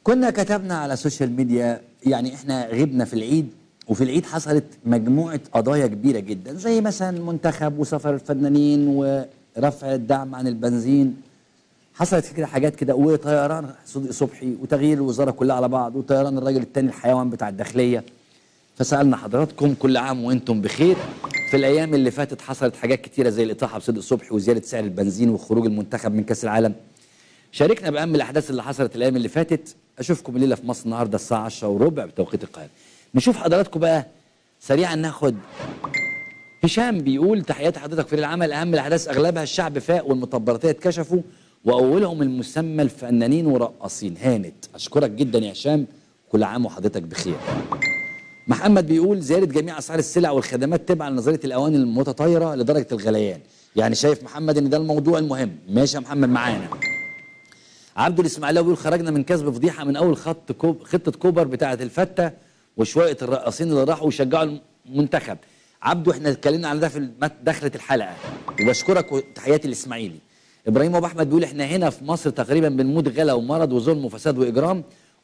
كنا كتبنا على السوشيال ميديا، يعني احنا غبنا في العيد، وفي العيد حصلت مجموعة قضايا كبيرة جدا، زي مثلا منتخب وسفر الفنانين ورفع الدعم عن البنزين. حصلت كده حاجات كده، وطيران صدقي صبحي، وتغيير الوزارة كلها على بعض، وطيران الراجل التاني الحيوان بتاع الداخلية. فسألنا حضراتكم كل عام وانتم بخير. في الأيام اللي فاتت حصلت حاجات كتيرة زي الإطاحة بصدقي صبحي وزيادة سعر البنزين وخروج المنتخب من كأس العالم. شاركنا بأهم الأحداث اللي حصلت الأيام اللي فاتت. أشوفكم الليلة في مصر النهاردة الساعة 10:15 بتوقيت القاهرة. نشوف حضراتكم بقى سريعا. ناخد هشام بيقول: تحياتي حضرتك في العمل، أهم الأحداث أغلبها الشعب فاق والمطبراتية اتكشفوا، وأولهم المسمى الفنانين ورقاصين. هانت. أشكرك جدا يا هشام، كل عام وحضرتك بخير. محمد بيقول: زيادة جميع أسعار السلع والخدمات تبعا لنظرية الأواني المتطايرة لدرجة الغليان. يعني شايف محمد إن ده الموضوع المهم. ماشي يا محمد معانا. عبده الإسماعيلاوي بيقول: خرجنا من كسب فضيحة من أول خطة كوبر بتاعة الفتة وشوية الرقاصين اللي راحوا يشجعوا المنتخب. عبده احنا اتكلمنا عن ده في دخلة الحلقة، وبشكرك وتحياتي الإسماعيلي. إبراهيم أبو أحمد بيقول: احنا هنا في مصر تقريبا بنموت غلا ومرض وظلم وفساد وإجرام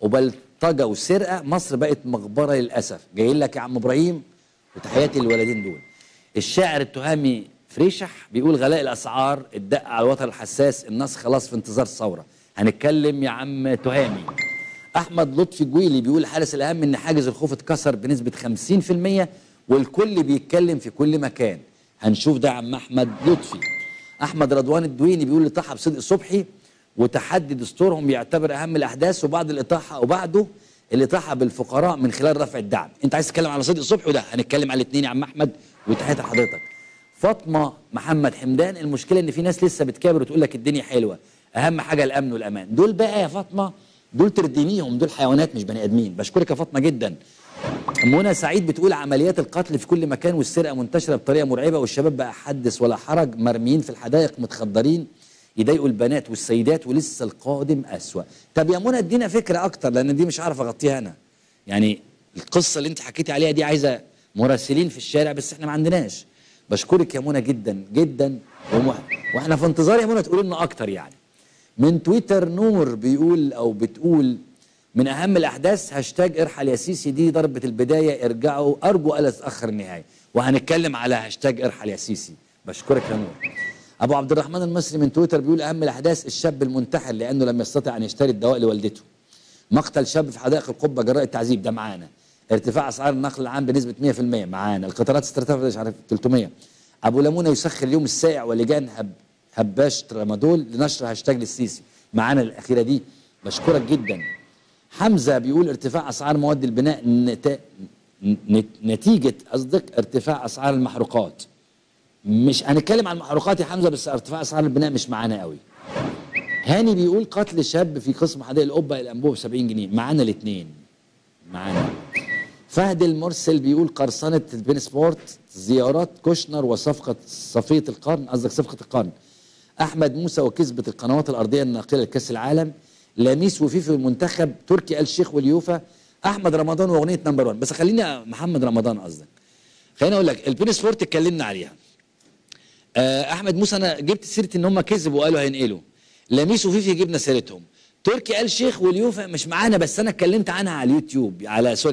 وبلطجة وسرقة. مصر بقت مقبرة للأسف. جايين لك يا عم إبراهيم وتحياتي للولدين دول. الشاعر التهامي فريشح بيقول: غلاء الأسعار، الدق على الوتر الحساس، الناس خلاص في انتظار ثورة. هنتكلم يا عم تهامي. احمد لطفي جويلي بيقول: الحدث الاهم ان حاجز الخوف اتكسر بنسبه 50% والكل بيتكلم في كل مكان. هنشوف ده يا عم احمد لطفي. احمد رضوان الدويني بيقول: الاطاحه بصدقي صبحي وتحدي دستورهم يعتبر اهم الاحداث، وبعد الاطاحه وبعده الاطاحه بالفقراء من خلال رفع الدعم. انت عايز تتكلم على صدقي صبحي، وده هنتكلم على الاثنين يا عم احمد، وتحياتي لحضرتك. فاطمه محمد حمدان: المشكله ان في ناس لسه بتكابر وتقول لك الدنيا حلوه، اهم حاجه الامن والامان. دول بقى يا فاطمه دول تردميهم، دول حيوانات مش بني ادمين. بشكرك يا فاطمه جدا. منى سعيد بتقول: عمليات القتل في كل مكان والسرقه منتشره بطريقه مرعبه، والشباب بقى حدث ولا حرج مرميين في الحدائق متخدرين يضايقوا البنات والسيدات، ولسه القادم اسوأ. طب يا منى ادينا فكره اكتر، لان دي مش عارف اغطيها انا. يعني القصه اللي انت حكيتي عليها دي عايزه مراسلين في الشارع، بس احنا ما عندناش. بشكرك يا منى جدا جدا، واحنا في انتظار يا منى تقول لنا اكتر. يعني من تويتر نور بيقول او بتقول: من اهم الاحداث هاشتاج ارحل يا سيسي، دي ضربه البدايه، ارجعوا ارجو الا تتاخر النهايه. وهنتكلم على هاشتاج ارحل يا سيسي. بشكرك يا نور. ابو عبد الرحمن المصري من تويتر بيقول: اهم الاحداث الشاب المنتحر لانه لم يستطع ان يشتري الدواء لوالدته. مقتل شاب في حدائق القبه جراء التعذيب، ده معانا. ارتفاع اسعار النقل العام بنسبه 100%، معانا. القطارات استراتيجيه مش عارف 300. ابو لمونه يسخر اليوم السائع ولجان هباش ترامادول لنشر هاشتاج للسيسي، معانا الاخيره دي. بشكرك جدا. حمزه بيقول: ارتفاع اسعار مواد البناء نتيجه قصدك ارتفاع اسعار المحروقات. مش هنتكلم عن المحروقات يا حمزه، بس ارتفاع اسعار البناء مش معانا قوي. هاني بيقول: قتل شاب في قسم حدائق القبه الانبوبه ب 70 جنيه، معانا الاثنين معانا. فهد المرسل بيقول: قرصنه بين سبورت، زيارات كوشنر وصفقه صفيه القرن، قصدك صفقه القرن. احمد موسى: وكسبت القنوات الارضيه الناقله لكاس العالم. لميس وفيفي المنتخب. تركي آل الشيخ واليوفا. احمد رمضان واغنيه نمبر 1. بس خليني محمد رمضان قصدك. خليني اقول لك البين سبورت اتكلمنا عليها. احمد موسى انا جبت سيره ان هم كذبوا وقالوا هينقلوا. لميس وفيفي جبنا سيرتهم. تركي آل الشيخ واليوفا مش معانا، بس انا اتكلمت عنها على اليوتيوب،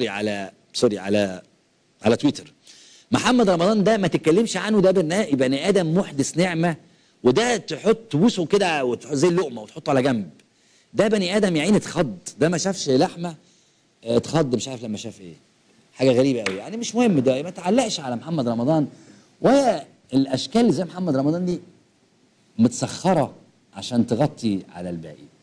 على تويتر. محمد رمضان ده ما تتكلمش عنه، ده بني ادم محدث نعمه، وده تبوسه كده زي اللقمه وتحطه على جنب. ده بني ادم يا عيني اتخض، ده ما شافش لحمه اتخض، مش عارف لما شاف ايه. حاجه غريبه قوي يعني. مش مهم، ده ما تعلقش على محمد رمضان، وهي الاشكال اللي زي محمد رمضان دي متسخره عشان تغطي على الباقي.